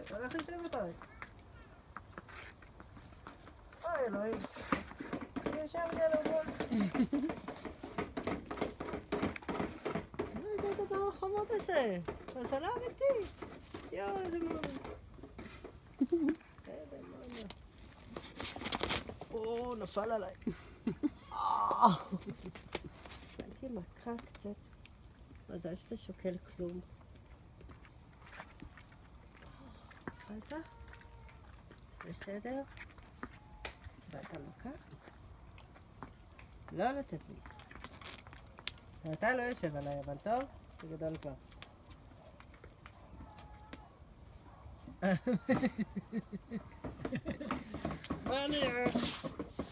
אתה הולך לשבת עליי. אוי אלוהים. אני ישבתי על המון. זה הדבר החמוד הזה. זה לא אמיתי. יואו, איזה מוני. איזה מוני. או, נפל עליי. הייתי מכה קצת. מזל שאתה שוקל כלום. אכלת? בסדר? קיבלת מכה? לא לתת ביס. אתה לא יושב עליי, אבל טוב? זה גדול כבר. מה נראה?